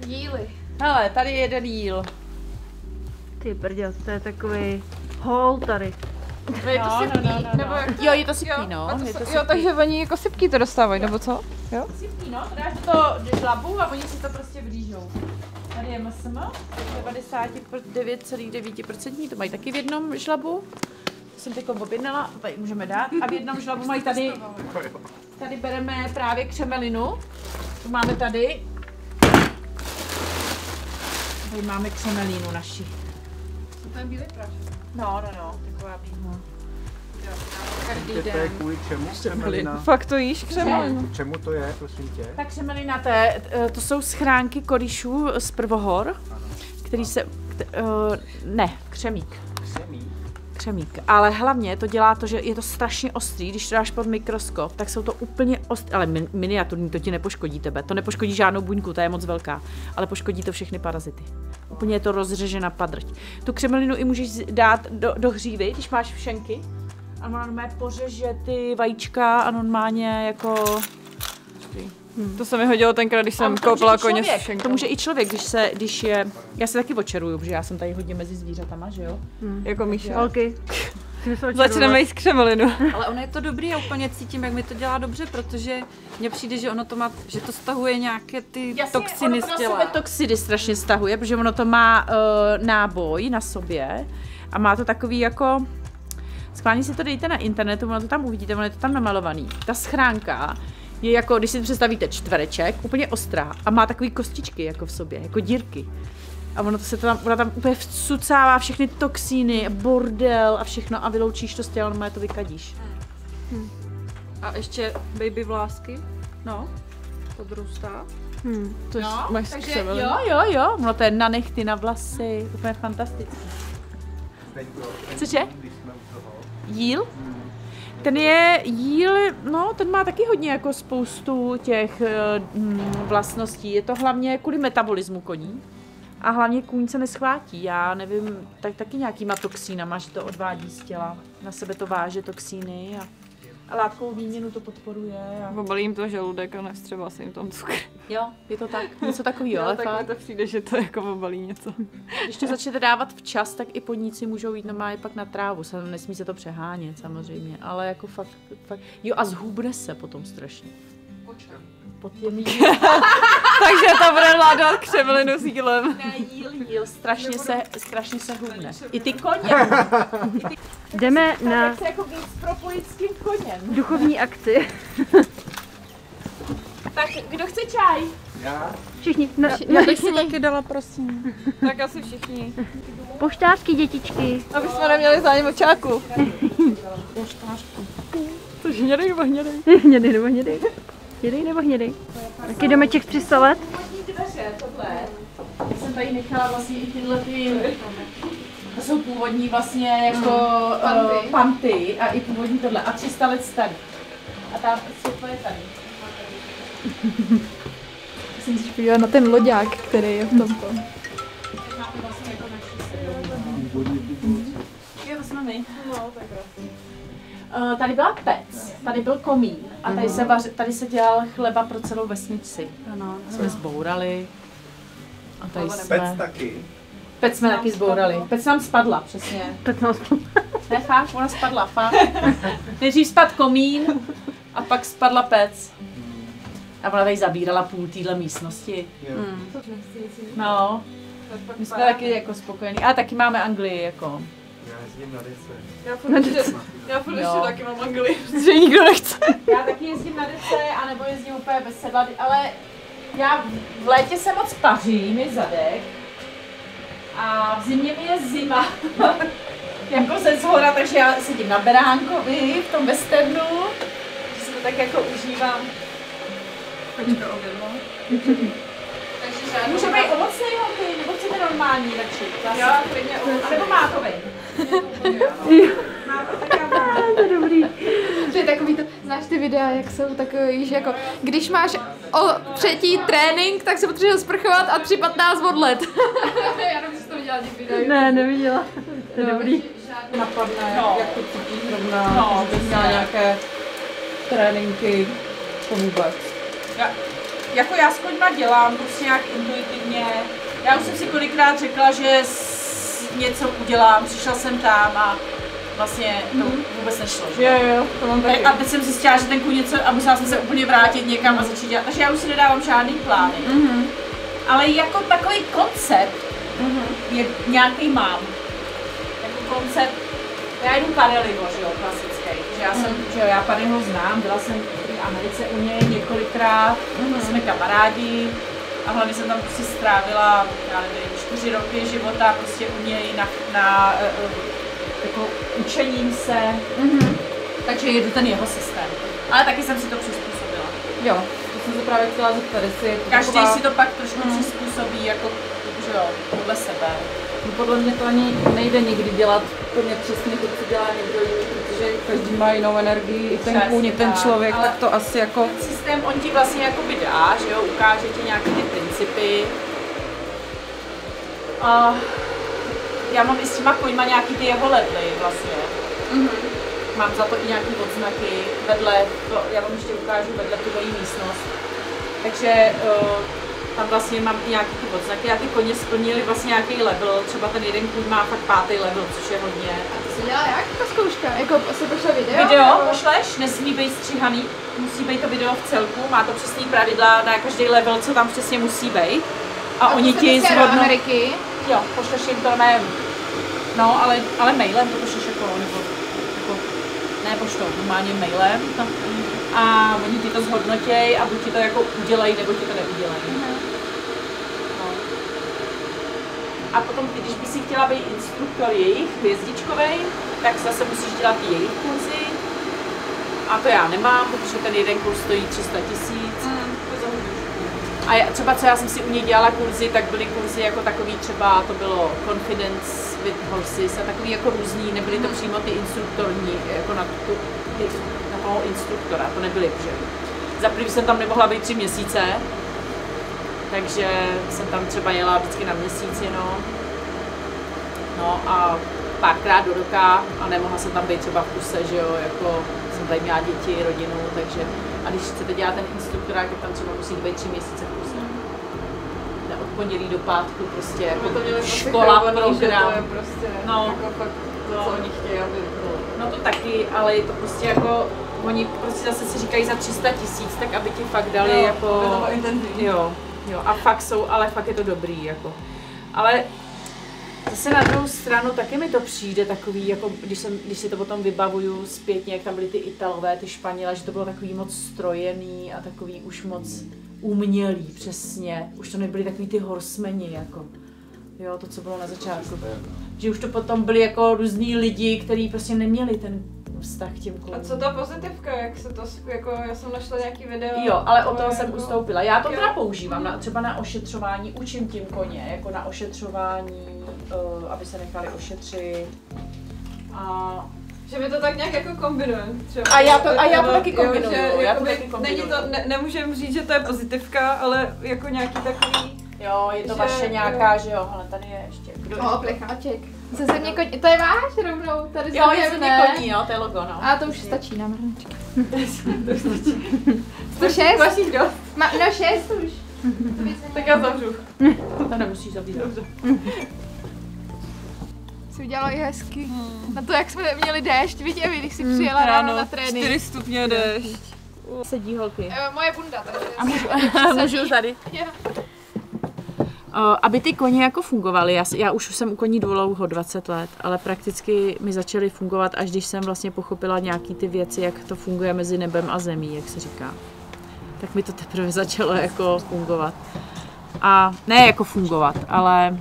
díly. Hele, tady je jeden jíl. Ty brděl, to je takový hol tady. No, je to sypký, nebo jak to? Jo, je to sypký, no. Je to sypký. Jo, takže oni jako sypký to dostávají, nebo co? Jo? Sypký, no. Dáš do žlabu a oni si to prostě vřížou. Tady je MSM, 99,9%, to mají taky v jednom žlabu. To jsem teď objednala, tady můžeme dát. A v jednom žlabu mají tady bereme právě křemelinu. Tu máme tady. Tady máme křemelínu naši. To je bílý prášek. No, taková bílá. Každý To je den. kvůli čemu křemelina? Fakt to jíš křemelinu? K čemu to je, prosím tě? Ta křemelina, to jsou schránky korišů z prvohor, který se... ne, křemík. Křemík. Ale hlavně to dělá to, že je to strašně ostrý, když to dáš pod mikroskop, tak jsou to úplně ostrý, ale miniaturní, to ti nepoškodí tebe. To nepoškodí žádnou buňku, ta je moc velká, ale poškodí to všechny parazity. Úplně je to rozřežena padrť. Tu křemelinu i můžeš dát do hřívy, když máš všenky. A ona normálně pořeže ty vajíčka a normálně jako... To se mi hodilo tenkrát, když jsem koupila koně s To šenkou. může i člověk, když je... Já se taky očaruju, protože já jsem tady hodně mezi zvířatama, že jo? Jako Míša. Holky. Začneme jíst křemelinu. Ale ono je to dobrý, já úplně cítím, jak mi to dělá dobře, protože mně přijde, že ono to má, že to stahuje nějaké ty toxiny z těla. Ono toxiny strašně stahuje, protože ono to má náboj na sobě a má to takový jako... Schválně si to dejte na internetu, ono to tam uvidíte, ono je to tam namalovaný. Ta schránka je jako, když si představíte čtvereček, úplně ostrá a má takový kostičky jako v sobě, jako dírky. A ono tam úplně vcucává všechny toxíny, bordel a všechno a vyloučíš to z těla, normálně to vykadíš. A ještě baby vlásky, No. podrůstá. To No, máš z takže křemeliny. jo, no to je na nechty, na vlasy, úplně fantastické. Cože? Jíl? Ten je jíl, no ten má taky hodně jako spoustu těch vlastností. Je to hlavně kvůli metabolismu koní. A hlavně kůň se neschvátí, já nevím, tak taky nějakýma toxínama, že to odvádí z těla. Na sebe to váže toxíny a látkovou výměnu to podporuje. Obalí jim to žaludek a nevstřebá se jim tam cukr. Jo, je to tak, něco takového, ale Tak mi fakt. to přijde, že to jako obalí něco. Když to začnete dávat včas, tak i podníci můžou jít normálně pak na trávu. Nesmí se to přehánět samozřejmě, ale jako fakt. Jo a zhubne se potom strašně. Pod těmi Takže to bude vládovat křemelinu s jílem. Ne, jíl, strašně se hubne. I ty koně. Jdeme na Jak se jako víc propojit s tím koněm. duchovní akci. Tak, kdo chce čaj? Já? Všichni. Já bych si taky dala, prosím. Tak asi všichni. Poštářky, dětičky. Aby jsme neměli zájem očáku. To je hnědej nebo hnědej? Hnědej nebo hnědej? Hnědej nebo hnědej? Taky domeček z 300 let. Původní dveře, tohle. Já jsem tady nechala vlastně i tyhle to jsou původní vlastně jako panty a i původní tohle. A 300 let starý. A ta světlo je tady. Jsem si podívala na ten loďák, který je v tomto. Jo, to jsme my. No, tak krásný. Tady byla pec, tady byl komín a tady se dělal chleba pro celou vesnici. Ano, jsme zbourali. A tady jsme... Pec taky. Pec jsme taky zbourali. Pec nám spadla, přesně. Tak nás Ne, fakt, ona spadla, fakt. Nejdřív spadl komín a pak spadla pec. A ona tady zabírala půl téhle místnosti. No, my jsme taky jako spokojení. A taky máme Anglii jako. Já jezdím na dice. Já furt Jo. ještě taky mám Anglii, protože nikdo nechce. Já taky jezdím na dece, anebo jezdím úplně bez sedla, ale já v létě se moc pařím, je zadek. A v zimě mi je zima. Jako ze zhora, takže já sedím na beránkovi, v tom westernu, že si to tak jako užívám. Takže žádný. Může být ovocnej holky, nebo chcete normální radši? Já klidně ovocnej. A nebo mákovej. to je dobrý. To je takový to, znáš ty videa, jak jsou takový, že jako, když máš třetí trénink, tak se potřebuješ sprchovat a 3:15 odlet. Já nevím, jestli to viděla někdy. Ne, neviděla. To je dobrý. Napadne, No. jak to cítí zrovna, No, že bys měla nějaké tréninky, to vůbec. jako já s koňma dělám prostě nějak intuitivně. Já už jsem si kolikrát řekla, že něco udělám, přišla jsem tam a vlastně to vůbec nešlo. Že? Jo, to mám taky. A teď jsem zjistila, že ten kůň něco a musela jsem se úplně vrátit někam a začít dělat. Takže já už si nedávám žádný plány. Ale jako takový koncept je nějaký mám. Jako koncept, já jdu Parelivo, že jo, klasický. Že já jsem, že jo, já Parelivo znám, byla jsem v Americe u něj několikrát, jsme kamarádi. A hlavně jsem tam prostě strávila, já nevím, 4 roky života prostě u něj na jako učením se, takže jedu ten jeho systém. Ale taky jsem si to přizpůsobila. Jo, to jsem se právě chtěla zeptat, jestli je to Každý taková... si to pak trošku přizpůsobí, jako, že jo, podle sebe. No, podle mě to ani nejde nikdy dělat úplně přesně to, co dělá někdo jiný, protože každý má jinou energii, i ten Přesně kůň, i ten tak, člověk, ale tak to asi jako... Ten systém, on ti vlastně jakoby dá, že jo, ukáže ti nějaké ty principy. A já mám i s těma koňma nějaký ty jeho levely vlastně. Mám za to i nějaký odznaky vedle, já vám ještě ukážu vedle tu mojí místnost. Takže tam vlastně mám i nějaký ty odznaky a ty koně splnili vlastně nějaký level, třeba ten jeden kůň má fakt 5. level, což je hodně. A to se dělá jak ta zkouška? Jako se pošle video? Video pošleš, nesmí být stříhaný, musí být to video v celku, má to přesný pravidla na každý level, co tam přesně musí být. A oni ti zhodnou... do Ameriky? Jo, pošleš jim to no, ale mailem to pošleš jako, nebo jako, ne poštou, normálně mailem. No. A oni ti to zhodnotěj a buď ti to jako udělají, nebo ti to neudělají. No. A potom ty, když by si chtěla být instruktor jejich, hvězdičkovej, tak zase musíš dělat jejich kurzy. A to já nemám, protože ten jeden kurz stojí 300 000. A třeba co já jsem si u něj dělala kurzy, tak byly kurzy jako takový třeba, to bylo Confidence with Horses a takový jako různý, nebyly to přímo ty instruktorní, jako na toho instruktora, to nebyly, že za první jsem tam nemohla být 3 měsíce, takže jsem tam třeba jela vždycky na měsíc jenom, no a párkrát do roka a nemohla jsem tam být třeba v kuse, že jo, jako jsem tady měla děti, rodinu, takže a když chcete dělat ten instruktorák, tak tam třeba musí být 3 měsíce v kuse. Od pondělí do pátku prostě jako škola, program. To je prostě no, jako fakt to, co oni chtějí, aby bylo. No to taky, ale je to prostě jako, oni prostě zase si říkají za 300 000, tak aby ti fakt dali jo, jako... Jo, a fakt jsou, ale fakt je to dobrý, jako. Ale zase na druhou stranu taky mi to přijde takový, jako když si to potom vybavuju zpětně, jak tam byly ty Italové, ty Španělé, že to bylo takový moc strojený a takový už moc umělý, přesně. Už to nebyly takový ty horsemeni, jako. Jo, to, co bylo na začátku. Že už to potom byli jako různý lidi, kteří prostě neměli ten vztah k těm koním. A co ta pozitivka, jak se to, jako já jsem našla nějaký video. Jo, ale od toho jsem ustoupila. Já to teda používám, třeba na ošetřování, učím tím koně, jako na ošetřování, aby se nechali ošetřit. A že my to tak nějak jako kombinujeme. A já to taky kombinuju, Nemůžeme říct, že to je pozitivka, ale jako nějaký takový... Jo, je to vaše nějaká, že jo, ale tady je ještě. Plecháček. Se země koní, to je váš rovnou, tady jo, je země koní, jo, to je logo, no. A to už stačí na mrnička. To stačí. 106? Vašich dost. No 6 už. Tak já zavřu. To nemusíš zavřít. Dobře. Si udělala i hezky. Na to, jak jsme měli déšť, vidíte, když jsi přijela ráno na trénink. 4 stupně déšť. Sedí holky. Moje bunda, takže... A můžu tady. Aby ty koně jako fungovaly, já už jsem u koní dlouho, 20 let, ale prakticky mi začaly fungovat, až když jsem vlastně pochopila nějaký ty věci, jak to funguje mezi nebem a zemí, jak se říká. Tak mi to teprve začalo jako fungovat. A ne jako fungovat, ale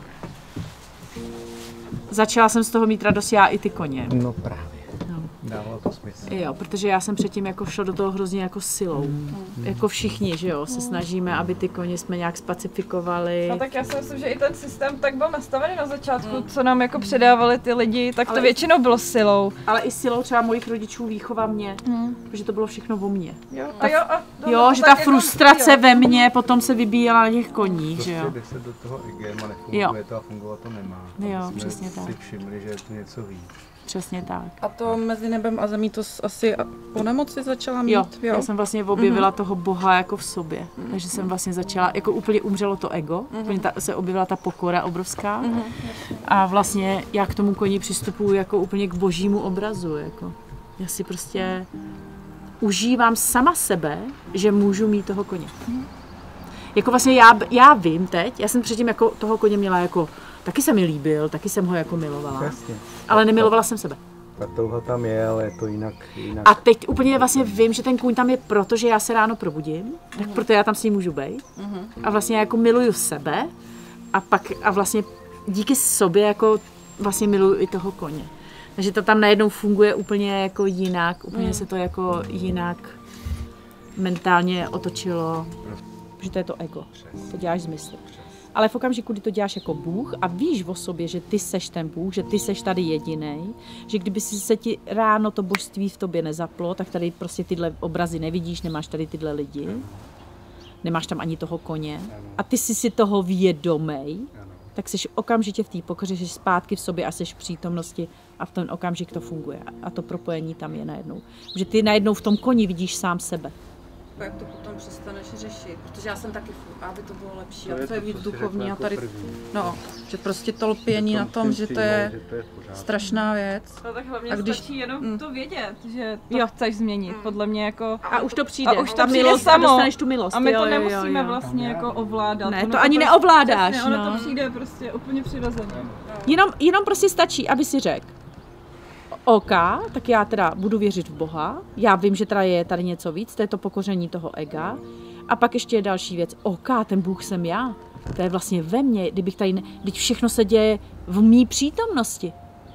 začala jsem z toho mít radost já i ty koně. No právě. Dávalo to smysl. Jo, protože já jsem předtím jako šla do toho hrozně jako silou. Jako všichni, že jo, se snažíme, aby ty koně jsme nějak spacifikovali. No tak já si myslím, že i ten systém tak byl nastavený na začátku, co nám jako předávali ty lidi, tak to většinou bylo silou. Ale i silou třeba mojich rodičů, výchova mě, protože to bylo všechno o mně. Jo, že ta frustrace ve mně potom se vybíjela na těch koních, prostě že jo. Prostě 10 do toho igema nefunguje to a fungovat to nemá. Jo, jsme přesně si tak. všimli, že je to něco víc. Přesně tak. A to mezi nebem a zemí to asi po nemoci začala mít? Jo, já jsem vlastně objevila toho Boha jako v sobě. Takže jsem vlastně začala, jako úplně umřelo to ego, úplně se objevila ta pokora obrovská. A vlastně já k tomu koni přistupuji jako úplně k božímu obrazu. Jako. Já si prostě užívám sama sebe, že můžu mít toho koně. Jako vlastně já vím teď, já jsem předtím jako toho koně měla jako, taky se mi líbil, taky jsem ho jako milovala, Jasně. ale nemilovala jsem sebe. Ta touha tam je, ale je to jinak. A teď úplně vlastně vím, že ten kůň tam je proto, že já se ráno probudím, tak proto já tam s ním můžu být. A vlastně jako miluju sebe a vlastně díky sobě jako vlastně miluju i toho koně. Takže to tam najednou funguje úplně jako jinak, úplně se to jako jinak mentálně otočilo, že to je to ego, to děláš z mysli. Ale v okamžiku, kdy to děláš jako Bůh a víš o sobě, že ty seš ten Bůh, že ty seš tady jedinej, že kdyby se ti ráno to božství v tobě nezaplo, tak tady prostě tyhle obrazy nevidíš, nemáš tady tyhle lidi, nemáš tam ani toho koně a ty jsi si toho vědomej, tak jsi okamžitě v té pokoře, jsi zpátky v sobě a jsi v přítomnosti a v ten okamžik to funguje. A to propojení tam je najednou. Že ty najednou v tom koni vidíš sám sebe. Jak to potom přestaneš řešit, protože já jsem taky aby to bylo lepší, a to je víc duchovní a tady, no, že prostě to lpění na tom, že to je strašná věc. No tak hlavně a když stačí jenom to vědět, že to chceš změnit, podle mě jako... A už to přijde, a už ta přijde milost samo. A dostaneš tu milost. A my to nemusíme vlastně jako ovládat. Ne, ono to ani prostě, neovládáš, přesně, no. Ono to přijde prostě úplně přirozeně. Jenom prostě stačí, aby si řekl, OK, tak já teda budu věřit v Boha, já vím, že teda je tady něco víc, to je to pokoření toho ega. A pak ještě je další věc, OK, ten Bůh jsem já, to je vlastně ve mně, kdybych tady, teď všechno se děje v mý přítomnosti.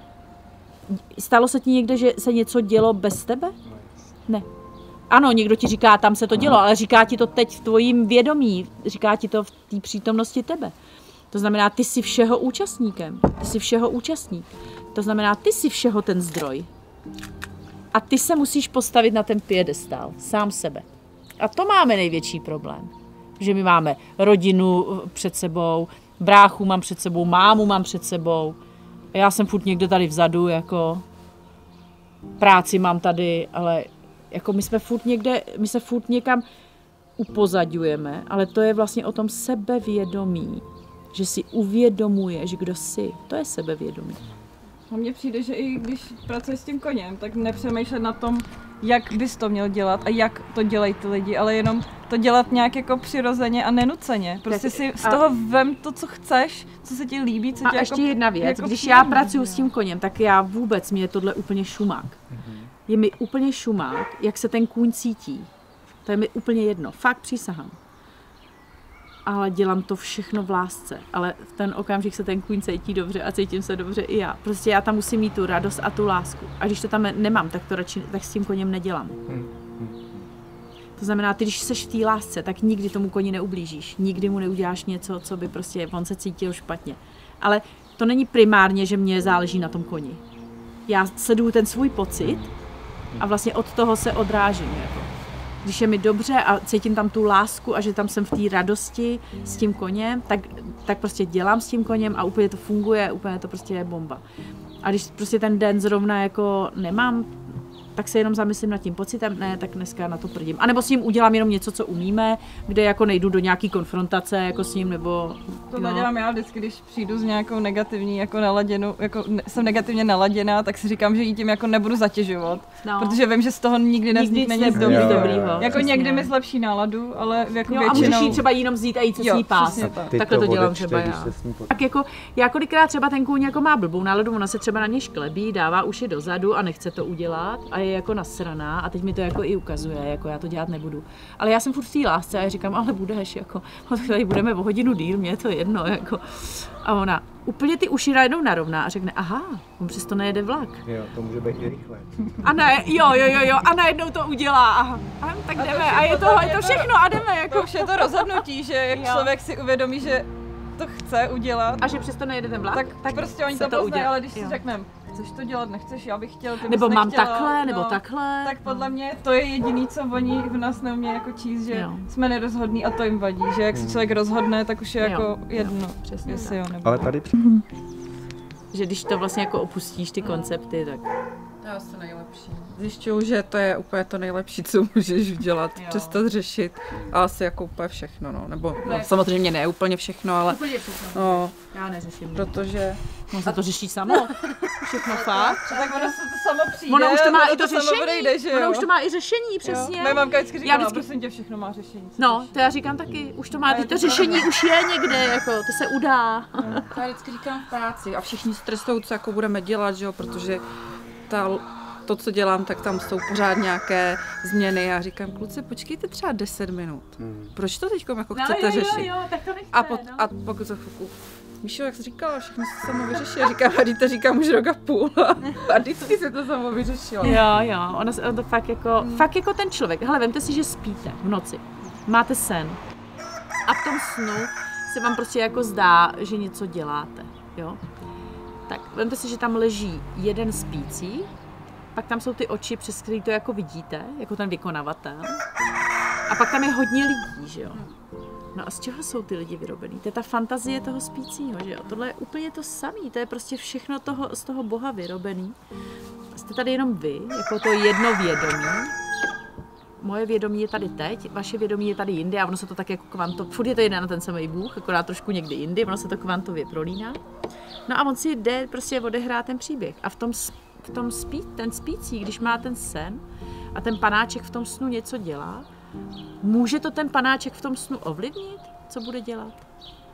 Stalo se ti někde, že se něco dělo bez tebe? Ne. Ano, někdo ti říká, tam se to dělo, ale říká ti to teď v tvojím vědomí, říká ti to v té přítomnosti tebe. To znamená, ty jsi všeho účastníkem, ty jsi všeho účastník. To znamená, ty jsi všeho ten zdroj. A ty se musíš postavit na ten piedestál, sám sebe. A to máme největší problém. Že my máme rodinu před sebou, bráchu mám před sebou, mámu mám před sebou. A já jsem furt někde tady vzadu, jako práci mám tady, ale jako my jsme furt někde, my se furt někam upozadňujeme, ale to je vlastně o tom sebevědomí, že si uvědomuješ, kdo jsi. To je sebevědomí. A mně přijde, že i když pracuješ s tím koněm, tak nepřemýšlet na tom, jak bys to měl dělat a jak to dělají ty lidi, ale jenom to dělat nějak jako přirozeně a nenuceně. Prostě si z toho vem to, co chceš, co se ti líbí, co ti a ještě jako, jedna věc, jako když příjemný, já pracuji s tím koněm, tak já vůbec, mě je tohle úplně šumák. Je mi úplně šumák, jak se ten kůň cítí. To je mi úplně jedno, fakt přísahám. Ale dělám to všechno v lásce, ale v ten okamžik se ten kůň cítí dobře a cítím se dobře i já. Prostě já tam musím mít tu radost a tu lásku. A když to tam nemám, tak to radši tak s tím koněm nedělám. To znamená, ty když seš v té lásce, tak nikdy tomu koni neublížíš. Nikdy mu neuděláš něco, co by prostě on se cítil špatně. Ale to není primárně, že mě záleží na tom koni. Já sleduju ten svůj pocit a vlastně od toho se odrážím. Jako. Když je mi dobře a cítím tam tu lásku a že tam jsem v té radosti s tím koněm, tak prostě dělám s tím koněm a úplně to funguje, úplně to prostě je bomba. A když prostě ten den zrovna jako nemám, tak se jenom zamyslím nad tím pocitem, ne, tak dneska na to prdím. A nebo s ním udělám jenom něco, co umíme, kde jako nejdu do nějaký konfrontace jako s ním, nebo... To dělám já vždycky, když přijdu s nějakou negativní jako naladěnou, jako jsem negativně naladěná, tak si říkám, že jí tím jako nebudu zatěžovat, protože vím, že z toho nikdy nevznikne nic dobrýho. Jako někdy mi zlepší náladu, ale jako většinou... A můžeš jí třeba jenom vzít a jít se s ní pás. Takhle to dělám třeba já. Tak jako já kolikrát třeba ten kůň jako má blbou náladu, ona se třeba na něj šklebí, dává uši dozadu a nechce to udělat a je jako nasraná a teď mi to jako i ukazuje, jako já to dělat nebudu. Ale já jsem furt v té lásce a já říkám, ale budeš, jako, tady budeme o hodinu díl, mě je to jedno, jako. A ona úplně ty uši najednou narovná a řekne, aha, on přesto nejede vlak. Jo, to může být i rychle. A ne, jo, a najednou to udělá, aha, tak jdeme a je to všechno a jdeme, jako. To už je to rozhodnutí, že jak člověk si uvědomí, že to chce udělat. A že přesto nejede ten vlak, tak prostě oni to poznají, ale když si řekneme, chceš to dělat, nechceš, já bych chtěl, ty nebo mám nechtěla, takhle, nebo takhle. Tak podle mě to je jediný, co oni v nás neumějí jako číst, že jsme nerozhodní a to jim vadí, že jak se člověk rozhodne, tak už je jako jedno, přesně jestli jo nebo. Ale tady Že když to vlastně jako opustíš ty koncepty, tak... To je asi nejlepší. Zjišťuju, že to je úplně to nejlepší, co můžeš udělat, přestat řešit a asi jako úplně všechno, no. Nebo no, samozřejmě ne úplně všechno, ale... Úplně všechno. No, já neřeším. Protože... On se to řeší samo. Všechno fakt. Tak ono se to samo přijde. Ono už to má i to samo řešení. odejde, že Ono jo? už to má i řešení, přesně. Moje mamka vždycky říkala, vždycky... prosím tě, všechno má řešení. No, to já říkám taky. Už to má, to řešení už je někde, jako, to se udá. To já vždycky říkám v práci a všichni stresují, co jako budeme dělat, že jo, protože to, co dělám, tak tam jsou pořád nějaké změny. Já říkám, kluci, počkejte třeba 10 minut. Proč to teď jako chcete řešit? Jo, tak to nechte, a pokud za chvilku, Míšo, jak jsi říkala, všechno se samo vyřeší. Já říkám, a to říkám už rok a půl. A vždycky se to samo vyřešilo. Jo, ono to fakt jako ten člověk. Hele, vemte si, že spíte v noci. Máte sen. A v tom snu se vám prostě jako zdá, že něco děláte, jo? Tak vemte si, že tam leží jeden spící, pak tam jsou ty oči, přes který to jako vidíte, jako ten vykonavatel. A pak tam je hodně lidí, že jo? No a z čeho jsou ty lidi vyrobený? To je ta fantazie toho spícího, že jo? Tohle je úplně to samé, to je prostě všechno z toho Boha vyrobený. Jste tady jenom vy, jako to jedno vědomí. Moje vědomí je tady teď, vaše vědomí je tady jinde a ono se to tak jako furt je to jeden na ten samý Bůh, akorát trošku někdy jindy, ono se to kvantově prolíná. No a on si jde prostě odehrát ten příběh a v tom ten spící, když má ten sen a ten panáček v tom snu něco dělá, může to ten panáček v tom snu ovlivnit, co bude dělat?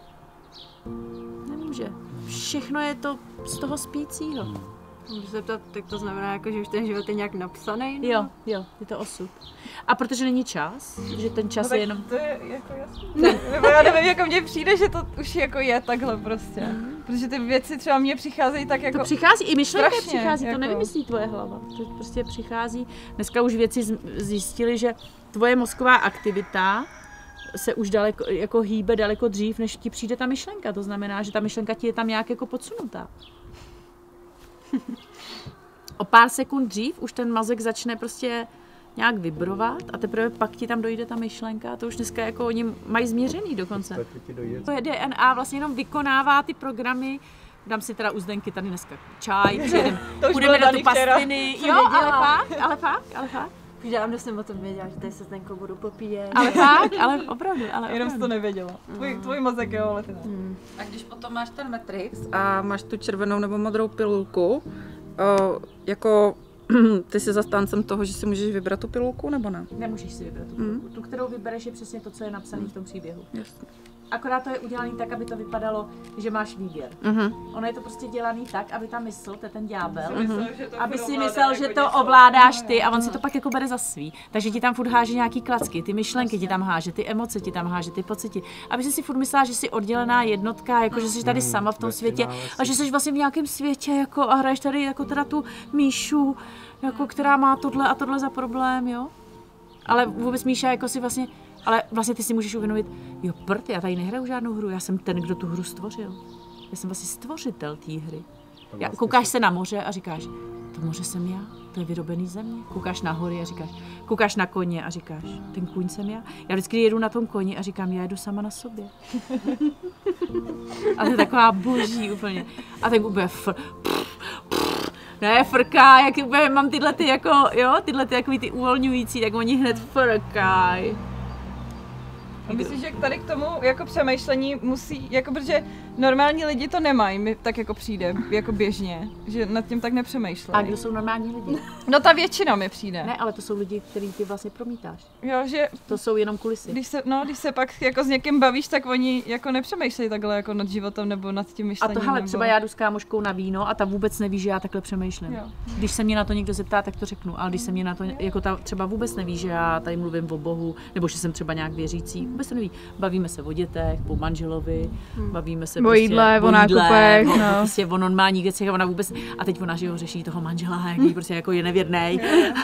Nemůže. Všechno je to z toho spícího. Můžu se ptat, tak to znamená, jako, že už ten život je nějak napsaný? Jo, je to osud. A protože není čas, že ten čas no, je jenom... To je jako jasný. Nebo já nevím, jako mně přijde, že to už jako je takhle prostě. Protože ty věci třeba mně přicházejí tak jako... To přichází, i myšlenka strašně, přichází, jako... to nevymyslí tvoje hlava. To prostě přichází. Dneska už věci zjistili, že tvoje mozková aktivita se už daleko, jako hýbe daleko dřív, než ti přijde ta myšlenka. To znamená, že ta myšlenka ti je tam nějak jako podsunutá. O pár sekund dřív už ten mozek začne prostě nějak vibrovat a teprve pak ti tam dojde ta myšlenka. To už dneska jako oni mají změřený dokonce. To je DNA vlastně jenom vykonává ty programy. Dám si teda u Zdenky tady dneska čaj, půjdeme do tu pastviny. Jo, ale fakt. Už dávno jsem o tom věděla, že tady se Zdenkou budu popíjet. Ale opravdu. Jenom jsi to nevěděla. Tvůj mozek jo, ale ty ne. A když potom máš ten Matrix a máš tu červenou nebo modrou pilulku, jako ty jsi zastáncem toho, že si můžeš vybrat tu pilulku, nebo ne? Nemůžeš si vybrat tu pilulku. Tu, kterou vybereš, je přesně to, co je napsané v tom příběhu. Jasně. Akorát to je udělané tak, aby to vypadalo, že máš výběr. Ono je to prostě dělané tak, aby ta mysl, to je ten ďábel, aby si myslel, že to ovládáš ty a on si to pak jako bere za svý. Takže ti tam furt háže nějaký klacky, ty myšlenky ti tam háže, ty emoce ti tam háže, ty pocity. Aby si furt myslela, že jsi oddělená jednotka, jako že jsi tady sama v tom světě a že jsi vlastně v nějakém světě jako a hraješ tady jako teda tu Míšu, jako která má tohle a tohle za problém, jo? Ale vůbec Míša jako si vlastně, ale vlastně ty si můžeš uvědomit, jo prd, já tady nehraju žádnou hru, já jsem ten, kdo tu hru stvořil. Já jsem vlastně stvořitel té hry. Koukáš se na moře a říkáš, to moře jsem já, to je vyrobený ze mě. Koukáš na hory a říkáš, koukáš na koně a říkáš, ten kůň jsem já. Já vždycky jedu na tom koni a říkám, já jedu sama na sobě. A to je taková boží úplně. A tak úplně ne, frká, jak úplně mám tyhle ty jako, jo, tyhle ty takový ty uvolňující, tak oni hned frkají. A myslím, že tady k tomu jako přemýšlení musí, jako protože normální lidi to nemají, mi tak jako přijde, jako běžně, že nad tím tak nepřemýšlejí. A kdo jsou normální lidi? No ta většina mi přijde. Ne, ale to jsou lidi, který ty vlastně promítáš. Jo, že... To jsou jenom kulisy. Když se pak jako s někým bavíš, tak oni jako nepřemýšlejí takhle jako nad životem nebo nad tím myšlením. A to hele, nebo... třeba já jdu s kámoškou na víno a ta vůbec neví, že já takhle přemýšlím. Jo. Když se mě na to někdo zeptá, tak to řeknu, ale když se mě na to, jako ta třeba vůbec neví, že já tady mluvím o Bohu, nebo že jsem třeba nějak věřící, vůbec to neví. Bavíme se o dětech, po manželovi, bavíme se o jídle, o nákupech, no. Prostě o normálních věcech a ona vůbec, a teď ona, že jo, řeší toho manžela, jaký prostě jako je nevěrnej.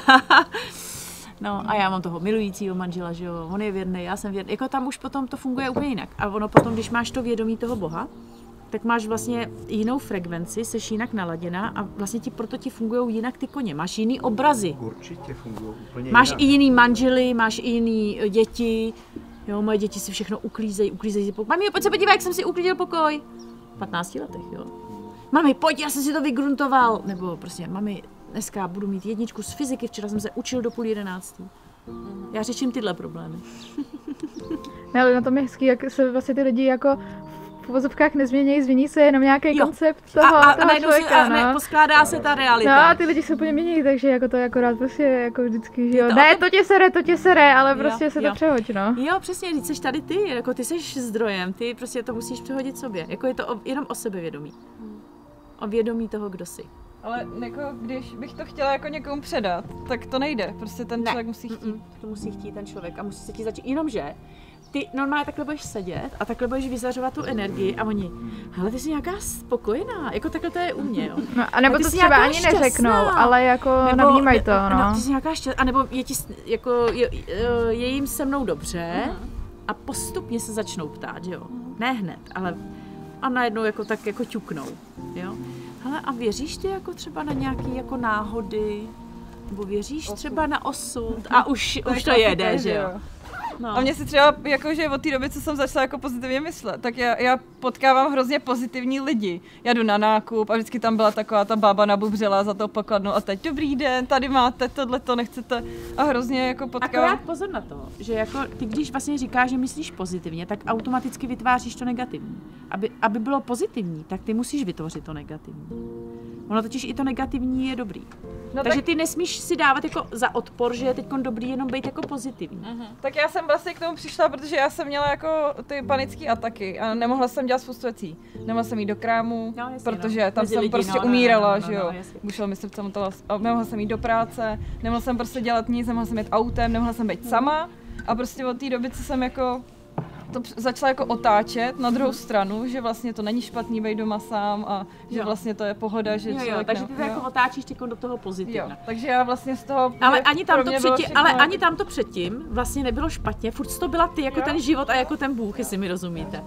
No a já mám toho milujícího manžela, že jo, on je věrný, já jsem věrný. Jako tam už potom to funguje úplně jinak. A ono potom, když máš to vědomí toho Boha, tak máš vlastně jinou frekvenci, seš jinak naladěná a vlastně proto ti fungují jinak ty koně. Máš jiný obrazy. Určitě fungují úplně máš jinak. I jiný manžely, máš i jiný děti. Jo, moje děti si všechno uklízejí si pokoj. Mami, pojď se podívej, jak jsem si uklízel pokoj. V 15 letech, jo. Mami, pojď, já jsem si to vygruntoval. Nebo prostě, mami, dneska budu mít 1 z fyziky, včera jsem se učil do 10:30. Já řeším tyhle problémy. Ne, ale na tom je hezký, jak se vlastně ty lidi jako v uvozovkách nezmění, změní se jenom nějaký koncept toho člověka, ne, poskládá se ta realita. No a ty lidi se úplně mění, takže jako to je akorát prostě jako vždycky, že jo. Ne, to tě sere, ale prostě se to přehoď, no. Jo, přesně, když jsi tady ty, jako ty jsi zdrojem, ty prostě to musíš přehodit sobě. Jako je to jenom o sebevědomí. O vědomí toho, kdo jsi. Ale jako, když bych to chtěla jako někomu předat, tak to nejde. Prostě ten člověk musí chtít. To musí chtít ten člověk a musí se ti začít. Jenomže ty normálně takhle budeš sedět a takhle budeš vyzařovat tu energii a oni, hele, ty jsi nějaká spokojená, jako takle to je u mě, jo. No, a nebo to třeba ani neřeknou, ale jako navnímají to, no. No, ty jsi nějaká šťastná, anebo je jim se mnou dobře a postupně se začnou ptát, jo. Ne hned, ale a najednou jako tak jako ťuknou, jo. Hele, a věříš ty jako třeba na nějaký jako náhody, nebo věříš třeba na osud a už to jede, že jo. No. A mě si třeba, jakože od té doby, co jsem začala jako pozitivně myslet, tak já potkávám hrozně pozitivní lidi. Já jdu na nákup a vždycky tam byla taková ta bába nabubřela za to pokladnou a teď dobrý den, tady máte tohleto, nechcete a hrozně jako potkávám. Akorát pozor na to, že jako ty když vlastně říkáš, že myslíš pozitivně, tak automaticky vytváříš to negativní. Aby bylo pozitivní, tak ty musíš vytvořit to negativní. Ono totiž i to negativní je dobrý. No takže ty nesmíš si dávat jako za odpor, že je teď dobrý jenom být jako pozitivní. Tak já jsem vlastně k tomu přišla, protože já jsem měla jako ty panické ataky a nemohla jsem dělat spoustu věcí. Nemohla jsem jít do krámu, protože tam jsem prostě umírala, že jo. Bušelo mi srdce, a nemohla jsem jít do práce, nemohla jsem prostě dělat nic, nemohla jsem jít autem, nemohla jsem být sama a prostě od té doby, co jsem jako to začala jako otáčet na druhou stranu, že vlastně to není špatný být doma sám a že vlastně to je pohoda, že člověk... Takže ty to jako otáčíš do toho pozitivna. Jo, takže já vlastně z toho... Ale ani tam to předtím vlastně nebylo špatně, furt to byla ty jako ten život a jako ten Bůh, jestli mi rozumíte.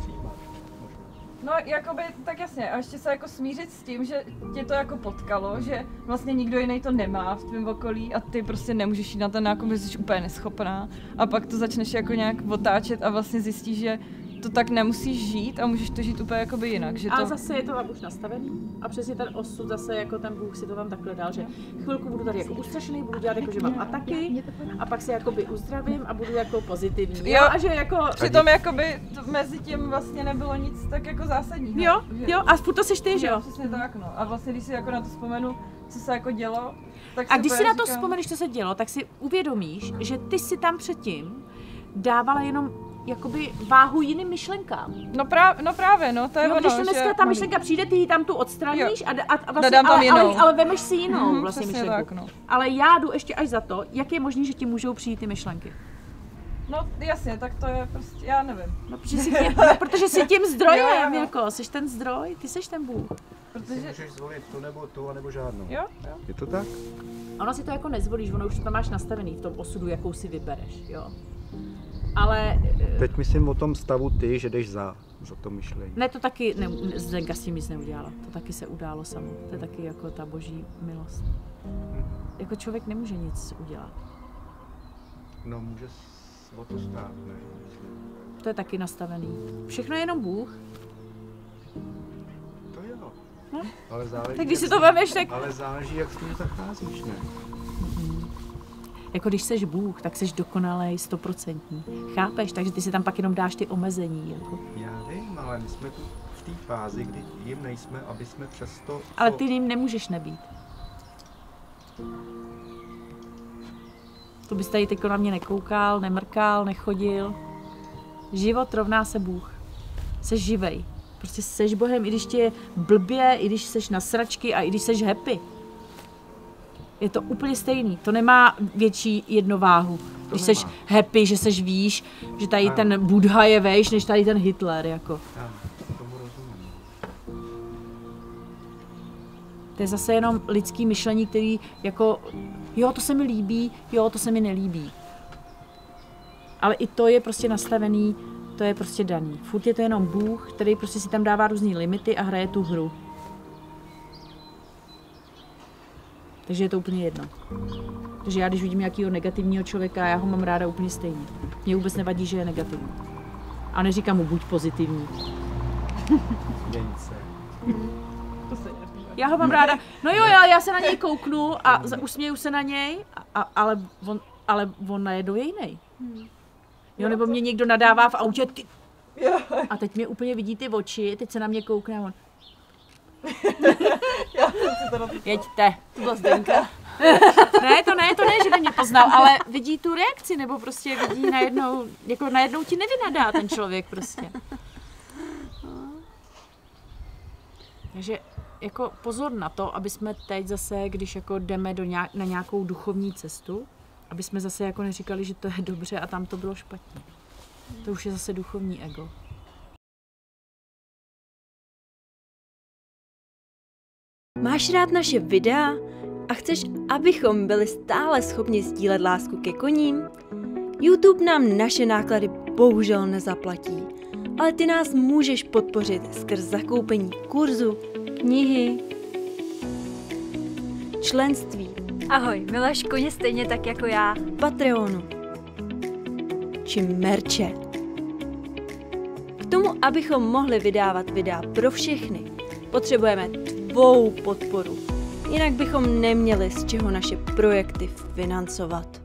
No, jakoby, tak jasně, a ještě se jako smířit s tím, že tě to jako potkalo, že vlastně nikdo jiný to nemá v tvém okolí a ty prostě nemůžeš jít na ten nákup, že jsi úplně neschopná a pak to začneš jako nějak otáčet a vlastně zjistíš, že to tak nemusíš žít a můžeš to žít úplně jakoby jinak. Že to... Ale zase je to tam už nastavený a přesně ten osud zase jako ten Bůh si to tam takhle dal, že chvilku budu tady jako ustrašený, budu dělat jako, že mám ataky a pak se jakoby uzdravím a budu jako pozitivní. Jo, a že jako... Přitom jakoby mezi tím vlastně nebylo nic tak jako zásadního. Jo, a furt to seš ty, že jo? Přesně tak, no. A vlastně když si jako na to vzpomenu, co se jako dělo, tak a když si na to vzpomeneš, co se dělo, tak si uvědomíš, že ty si tam předtím dávala jenom jakoby váhu jiným myšlenkám. No právě, to je ono, když to dneska ta myšlenka přijde, ty ji tam tu odstraníš a vlastně, ale vemeš si jinou vlastně myšlenku. Tak, no. Ale já jdu ještě až za to, jak je možné, že ti můžou přijít ty myšlenky. No jasně, tak to je prostě, já nevím. No, protože jsi tím zdrojem, jako, jsi ten zdroj, ty jsi ten Bůh. Protože můžeš zvolit tu, anebo žádnou. Jo. Je to tak? Ono si to jako nezvolíš, ono už to máš nastavený v tom osudu, jakou si vybereš, jo. Ale... Teď myslím o tom stavu ty, že jdeš za to myšlení. Ne, to taky Zdenka s tím nic neudělala. To taky se událo samo. To je taky jako ta boží milost. Jako člověk nemůže nic udělat. No může o to stát, ne? To je taky nastavený. Všechno je jenom Bůh. To jo. No? Ale záleží, tak když si to vemeš, tak... Ale záleží, jak s tím zacházíš, ne? Jako když seš Bůh, tak seš dokonalej, 100%. Chápeš? Takže ty si tam pak jenom dáš ty omezení. Jako. Já vím, ale my jsme tu v té fázi, kdy jim nejsme, aby jsme přesto... Ale ty jim nemůžeš nebýt. To bys tady teďko na mě nekoukal, nemrkal, nechodil. Život rovná se Bůh. Seš živej. Prostě seš Bohem, i když ti je blbě, i když seš na sračky a i když seš happy. Je to úplně stejný, to nemá větší jednováhu. Když seš happy, že seš výš, že tady ten Buddha je vejš, než tady ten Hitler, jako. Tomu rozumím. To je zase jenom lidský myšlení, který jako, jo, to se mi líbí, jo, to se mi nelíbí. Ale i to je prostě nastavený, to je prostě daný. Furt je to jenom Bůh, který prostě si tam dává různý limity a hraje tu hru. Takže je to úplně jedno. Takže já, když vidím nějakého negativního člověka, já ho mám ráda úplně stejně. Mně vůbec nevadí, že je negativní. A neříkám mu buď pozitivní. Mění se. Já ho mám ráda. No jo, já se na něj kouknu a usměju se na něj, ale on najednou je jiný. Jo, nebo mě někdo nadává v autě, ty. A teď mě úplně vidí ty oči, teď se na mě koukne a on. Jeďte, to byla Zdenka. Ne, to ne, že by mě poznal, ale vidí tu reakci, nebo prostě vidí najednou, jako najednou ti nevynadá ten člověk prostě. Takže jako pozor na to, aby jsme teď zase, když jako jdeme na nějakou duchovní cestu, aby jsme zase jako neříkali, že to je dobře a tam to bylo špatně. To už je zase duchovní ego. Máš rád naše videa a chceš, abychom byli stále schopni sdílet lásku ke koním? YouTube nám naše náklady bohužel nezaplatí, ale ty nás můžeš podpořit skrz zakoupení kurzu, knihy, členství. Ahoj, miluješ koně stejně tak jako já. Patreonu či merče. K tomu, abychom mohli vydávat videa pro všechny, potřebujeme tvou podporu. Jinak bychom neměli z čeho naše projekty financovat.